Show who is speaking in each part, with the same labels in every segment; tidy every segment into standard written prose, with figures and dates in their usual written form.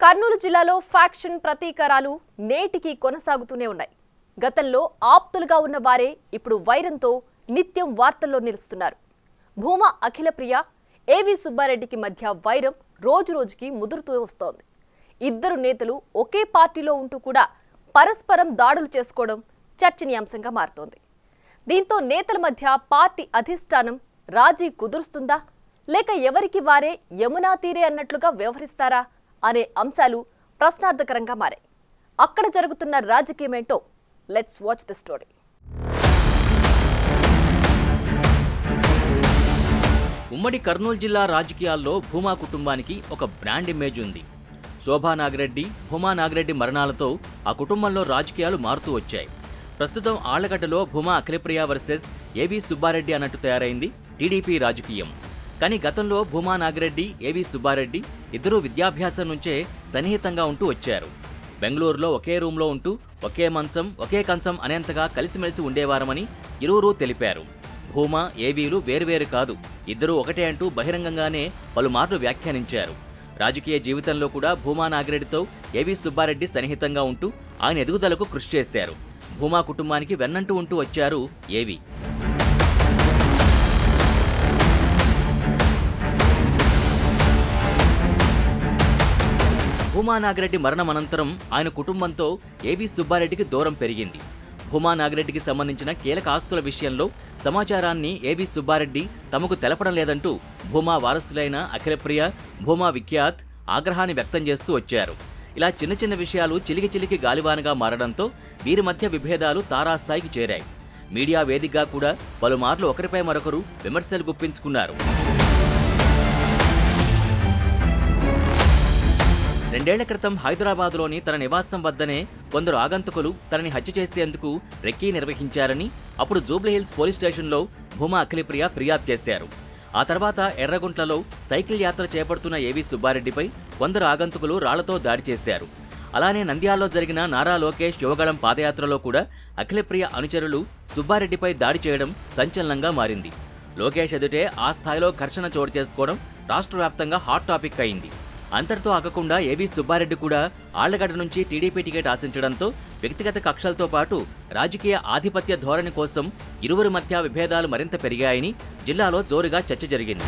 Speaker 1: కర్నూలు జిల్లాలో ఫ్యాక్షన్ ప్రతీకారాలు నేటికి కొనసాగుతూనే ఉన్నాయి. గతంలో ఆప్తులుగా ఉన్న వారే ఇప్పుడు వైరంతో నిత్యం వార్తల్లో నిలుస్తున్నారు. భూమా అఖిలప్రియ, ఏవి సుబ్బారెడ్డికి మధ్య వైరం రోజురోజుకి ముదురుతూ వస్తోంది. ఇద్దరు నేతలు ఒకే పార్టీలో ఉంటూ కూడా పరస్పరం దాడులు చేసుకోవడం చర్చనీయాంశంగా మారుతోంది. దీంతో నేతల మధ్య పార్టీ అధిష్టానం రాజీ కుదురుస్తుందా, లేక ఎవరికి వారే యమునా తీరే అన్నట్లుగా వ్యవహరిస్తారా అనే అంశాలు ప్రశ్నార్థకరంగా మారాయి. అక్కడ జరుగుతున్న రాజకీయమేంటో లెట్స్ వాచ్ ది స్టోరీ.
Speaker 2: ఉమ్మడి కర్నూలు జిల్లా రాజకీయాల్లో భూమా కుటుంబానికి ఒక బ్రాండ్ ఇమేజ్ ఉంది. శోభా నాగిరెడ్డి, భూమా నాగిరెడ్డి మరణాలతో ఆ కుటుంబంలో రాజకీయాలు మారుతూ వచ్చాయి. ప్రస్తుతం ఆళ్లగడ్డలో భూమా అఖిలప్రియ వర్సెస్ ఏవి సుబ్బారెడ్డి అన్నట్టు తయారైంది టీడీపీ రాజకీయం. కానీ గతంలో భూమా నాగిరెడ్డి, ఏవి సుబ్బారెడ్డి ఇద్దరూ విద్యాభ్యాసం నుంచే సన్నిహితంగా ఉంటూ వచ్చారు. బెంగళూరులో ఒకే రూమ్లో ఉంటూ ఒకే మంచం, ఒకే కంచం అనేంతగా కలిసిమెలిసి ఉండేవారమని ఇరువురూ తెలిపారు. భూమా, ఏవీలు వేరువేరు కాదు, ఇద్దరూ ఒకటే అంటూ బహిరంగంగానే పలుమార్లు వ్యాఖ్యానించారు. రాజకీయ జీవితంలో కూడా భూమా నాగిరెడ్డితో ఏవి సుబ్బారెడ్డి సన్నిహితంగా ఉంటూ ఆయన ఎదుగుదలకు కృషి చేశారు. భూమా కుటుంబానికి వెన్నంటూ ఉంటూ వచ్చారు ఏవి. భూమా నాగిరెడ్డి మరణం అనంతరం ఆయన కుటుంబంతో ఏవి సుబ్బారెడ్డికి దూరం పెరిగింది. భూమా నాగిరెడ్డికి సంబంధించిన కీలక ఆస్తుల విషయంలో సమాచారాన్ని ఏవి సుబ్బారెడ్డి తమకు తెలపడం లేదంటూ భూమా వారసులైన అఖిలప్రియ, భూమా విఖ్యాత్ ఆగ్రహాన్ని వ్యక్తం చేస్తూ వచ్చారు. ఇలా చిన్న చిన్న విషయాలు చిలికి చిలికి గాలివానగా మారడంతో వీరి మధ్య విభేదాలు తారాస్థాయికి చేరాయి. మీడియా వేదికగా కూడా పలుమార్లు ఒకరిపై మరొకరు విమర్శలు గుప్పించుకున్నారు. 2 ఏళ్ల క్రితం హైదరాబాద్లోని తన నివాసం వద్దనే కొందరు ఆగంతుకులు తనని హత్య చేసేందుకు రెక్కీ నిర్వహించారని అప్పుడు జూబ్లీహిల్స్ పోలీస్ స్టేషన్లో భూమా అఖిలప్రియ ఫిర్యాదు చేశారు. ఆ తర్వాత ఎర్రగుంట్లలో సైకిల్ యాత్ర చేపడుతున్న ఏవి సుబ్బారెడ్డిపై కొందరు ఆగంతుకులు రాళ్లతో దాడి చేశారు. అలానే నంద్యాలలో జరిగిన నారా లోకేష్ యువగళం పాదయాత్రలో కూడా అఖిలప్రియ అనుచరులు సుబ్బారెడ్డిపై దాడి చేయడం సంచలనంగా మారింది. లోకేష్ ఎదుటే ఆ స్థాయిలో ఘర్షణ చోటు చేసుకోవడం రాష్ట్ర వ్యాప్తంగా హాట్ టాపిక్ అయింది. అంతటితో ఆగకుండా ఏవి సుబ్బారెడ్డి కూడా ఆళ్లగడ్డ నుంచి టీడీపీ టికెట్ ఆశించడంతో వ్యక్తిగత కక్షలతో పాటు రాజకీయ ఆధిపత్య ధోరణి కోసం ఇరువురి మధ్య విభేదాలు మరింత పెరిగాయని జిల్లాలో జోరుగా చర్చ జరిగింది.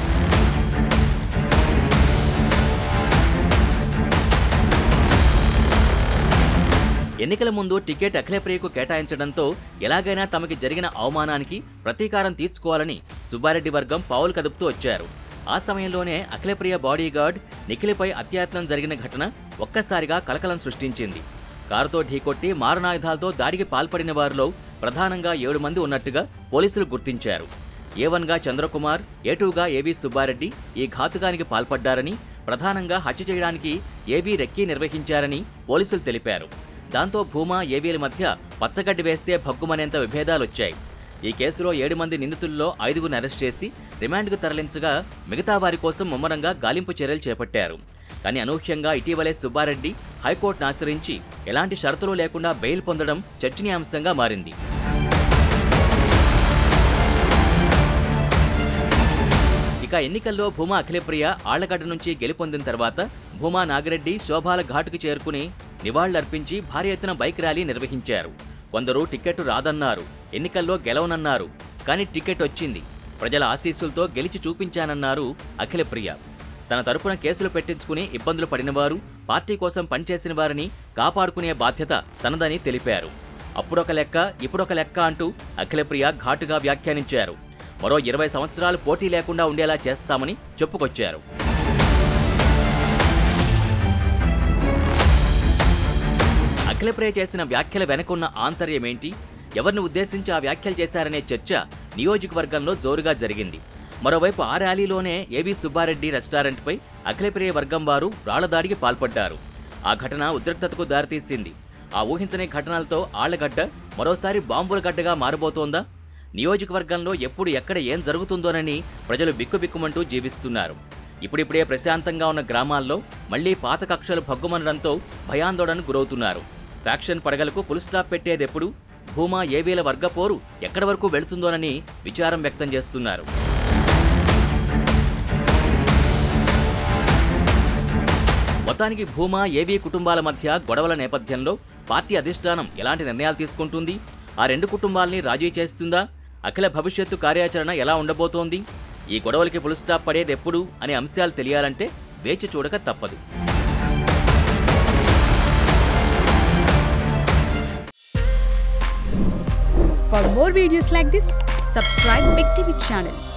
Speaker 2: ఎన్నికల ముందు టికెట్ అఖిలప్రియకు కేటాయించడంతో ఎలాగైనా తమకి జరిగిన అవమానానికి ప్రతీకారం తీర్చుకోవాలని సుబ్బారెడ్డి వర్గం పావులు కదుపుతూ వచ్చారు. ఆ సమయంలోనే అఖిలప్రియ బాడీగార్డ్ నిఖిల్పై అత్యాయత్నం జరిగిన ఘటన ఒక్కసారిగా కలకలం సృష్టించింది. కారుతో ఢీకొట్టి మారణాయుధాలతో దాడికి పాల్పడిన వారిలో ప్రధానంగా 7 మంది ఉన్నట్టుగా పోలీసులు గుర్తించారు. A1గా చంద్రకుమార్, A2గా ఏవి సుబ్బారెడ్డి ఈ ఘాతుకానికి పాల్పడ్డారని, ప్రధానంగా హత్య చేయడానికి ఏవి రెక్కీ నిర్వహించారని పోలీసులు తెలిపారు. దాంతో భూమా, ఏవీల మధ్య పచ్చగడ్డి వేస్తే భగ్గుమనేంత విభేదాలొచ్చాయి. ఈ కేసులో 7 మంది నిందితుల్లో 5గురిని అరెస్ట్ చేసి రిమాండ్కు తరలించగా మిగతా వారి కోసం ముమ్మరంగా గాలింపు చర్యలు చేపట్టారు. కానీ అనూహ్యంగా ఇటీవలే సుబ్బారెడ్డి హైకోర్టును ఆశ్రయించి ఎలాంటి షరతులు లేకుండా బెయిల్ పొందడం చర్చనీయాంశంగా మారింది. ఇక ఎన్నికల్లో భూమా అఖిలప్రియ ఆళ్లగడ్డ నుంచి గెలుపొందిన తర్వాత భూమా నాగిరెడ్డి శోభాల ఘాటుకు చేరుకుని నివాళులర్పించి భారీ ఎత్తున బైక్ ర్యాలీ నిర్వహించారు. కొందరు టికెట్ రాదన్నారు, ఎన్నికల్లో గెలవనన్నారు. కానీ టికెట్ వచ్చింది, ప్రజల ఆశీస్సులతో గెలిచి చూపించానన్నారు అఖిలప్రియ. తన తరపున కేసులు పెట్టించుకుని ఇబ్బందులు పడినవారు, పార్టీ కోసం పనిచేసిన వారిని కాపాడుకునే బాధ్యత తనదని తెలిపారు. అప్పుడొక లెక్క, ఇప్పుడొక లెక్క అంటూ అఖిలప్రియ ఘాటుగా వ్యాఖ్యానించారు. మరో 20 సంవత్సరాలు పోటీ లేకుండా ఉండేలా చేస్తామని చెప్పుకొచ్చారు. అఖిలప్రియ చేసిన వ్యాఖ్యల వెనకున్న ఆంతర్యమేంటి, ఎవరిని ఉద్దేశించి ఆ వ్యాఖ్యలు చేశారనే చర్చ నియోజకవర్గంలో జోరుగా జరిగింది. మరోవైపు ఆ ర్యాలీలోనే ఏవి సుబ్బారెడ్డి రెస్టారెంట్పై అఖిలప్రియ వర్గం వారు రాళ్లదాడికి పాల్పడ్డారు. ఆ ఘటన ఉద్రిక్తతకు దారితీసింది. ఆ ఊహించని ఘటనలతో ఆళ్లగడ్డ మరోసారి బాంబుల గడ్డగా మారబోతోందా? నియోజకవర్గంలో ఎప్పుడు ఎక్కడ ఏం జరుగుతుందోనని ప్రజలు బిక్కుబిక్కుమంటూ జీవిస్తున్నారు. ఇప్పుడిప్పుడే ప్రశాంతంగా ఉన్న గ్రామాల్లో మళ్లీ పాత కక్షలు భగ్గుమనడంతో భయాందోళనకు గురవుతున్నారు. ఫ్యాక్షన్ పడగలకు ఫుల్ స్టాప్ పెట్టేదెప్పుడు? భూమా, ఏవీల వర్గపోరు ఎక్కడి వరకు వెళుతుందోనని విచారం వ్యక్తం చేస్తున్నారు. మొత్తానికి భూమా ఏవీ కుటుంబాల మధ్య గొడవల నేపథ్యంలో పార్టీ అధిష్టానం ఎలాంటి నిర్ణయాలు తీసుకుంటుంది? ఆ రెండు కుటుంబాల్ని రాజీ చేస్తుందా? అఖిల భవిష్యత్తు కార్యాచరణ ఎలా ఉండబోతోంది? ఈ గొడవలకి ఫుల్ స్టాప్ పడేదెప్పుడు అనే అంశాలు తెలియాలంటే వేచి చూడక తప్పదు.
Speaker 3: For more videos like this, subscribe Big TV channel.